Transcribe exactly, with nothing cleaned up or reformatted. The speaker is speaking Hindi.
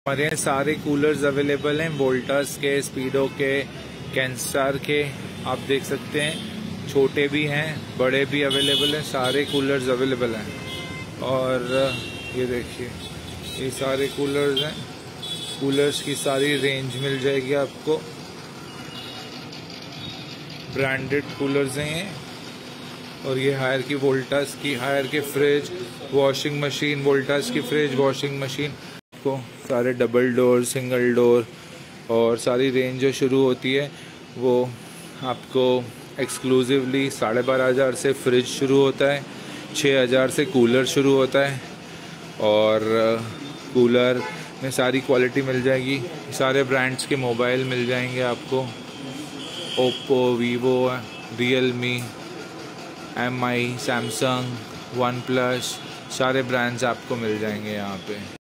हमारे यहाँ सारे कूलर्स अवेलेबल हैं, वोल्टास के, स्पीडो के, कैनस्टार के। आप देख सकते हैं छोटे भी हैं बड़े भी अवेलेबल हैं, सारे कूलर्स अवेलेबल हैं। और ये देखिए ये सारे कूलर्स हैं, कूलर्स की सारी रेंज मिल जाएगी आपको। ब्रांडेड कूलर्स हैं ये। और ये हायर की वोल्टास की, हायर के फ्रिज, वॉशिंग मशीन, वोल्टास की फ्रिज, वॉशिंग मशीन को सारे डबल डोर, सिंगल डोर और सारी रेंज जो शुरू होती है वो आपको एक्सक्लूसिवली साढ़े बारह हज़ार से फ्रिज शुरू होता है, छः हज़ार से कूलर शुरू होता है। और कूलर में सारी क्वालिटी मिल जाएगी, सारे ब्रांड्स के मोबाइल मिल जाएंगे आपको, Oppo, Vivo, Realme, M I, Samsung, one plus, सारे ब्रांड्स आपको मिल जाएंगे यहाँ पे।